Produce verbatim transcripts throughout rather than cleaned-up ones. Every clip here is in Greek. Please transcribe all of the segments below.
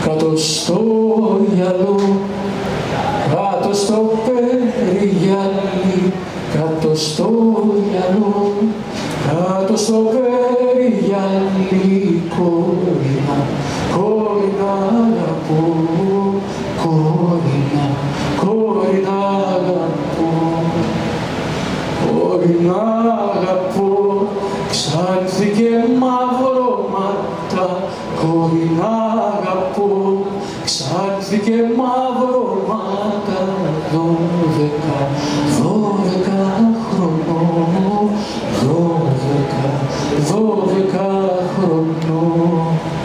κάτω στο γυαλό, κάτω στο περιγυάλι, κάτω στο γυαλό, κάτω στο περιγυάλι, κόρινα, κόρινα αγαπώ, κόρινα, κόρινα αγαπώ, κόρινα αγαπώ, ξάνθη και μαυρώματα, κόρινα αγαπώ, ξάνθη και μαυρώματα, δώδεκα, δώδεκα χρονών, δώδεκα, δώδεκα χρονών,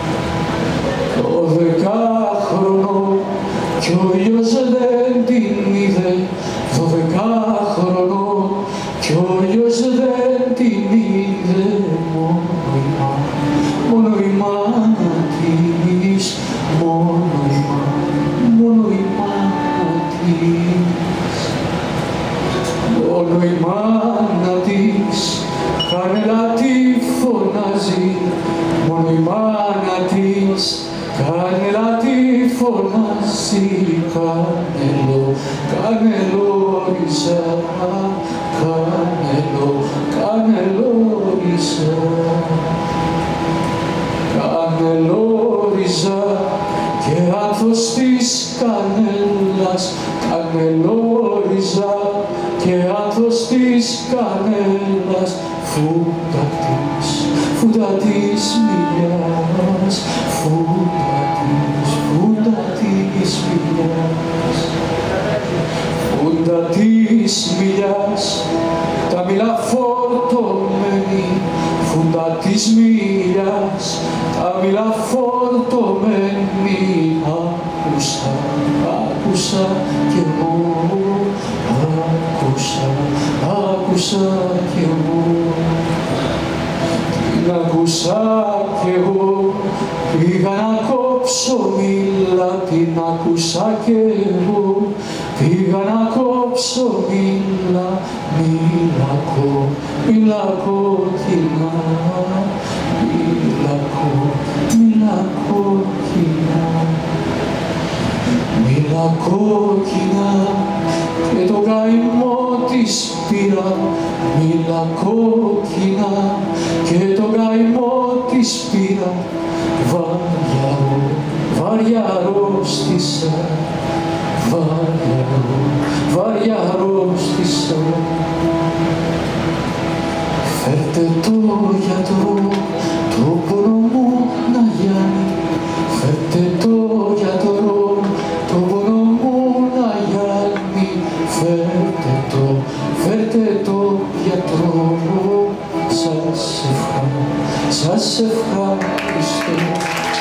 δώδεκα χρονών, κι ο ήλιος δεν την είδε, δώδεκα χρονών, κι ο ήλιος δεν την είδε, μόνο η μάνα, μόνο η μάνα της, μόνο η μάνα, μόνο η μάνα της, μόνο η μάνα της, κανέλα τη φωνάζει, μόνο η μάνα της, κανέλα τη φωνάζει, κανέλο, κανελόριζα, κανέλο, κανελόριζα, κανελόριζα και άνθος της κανέλας, κανελόριζα και άνθος της κανέλας, φούντα της, φούντα της μιλιάς, φούντα της, φούντα της μιλιάς, φούντα της μιλιάς, τα μήλα φορτωμένη, φούντα της μιλιάς, τα μήλα φορτωμένη, άκουσα, άκουσα κι εγώ, άκουσα, άκουσα κι εγώ, την άκουσα κι εγώ, πήγα να κόψω μήλα, την άκουσα κι εγώ, πήγα να κόψω μήλα, μήλα κο, μήλα κόκκινα, μήλα κο, μήλα κόκκινα, μήλα κόκκινα και το καημό της πήρα, μήλα κόκκινα και το καημό της πήρα, βαριαρό, βαριαρό στήσα, βαριαρό, βαριαρό στήσα. Φέρτε το γιατρό, το πόνο μου να γιάνει, φέρτε το γιατρό, το πόνο μου να γιάνει, φέρτε το, φέρτε το γιατρό, σας ευχαριστώ, σας ευχαριστώ.